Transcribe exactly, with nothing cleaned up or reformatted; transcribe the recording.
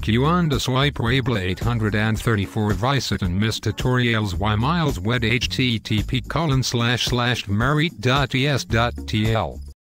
Cuanda soy puebla eight thirty-four visit and miss tutorials y miles wed http colon slash slash merit dot es dot tl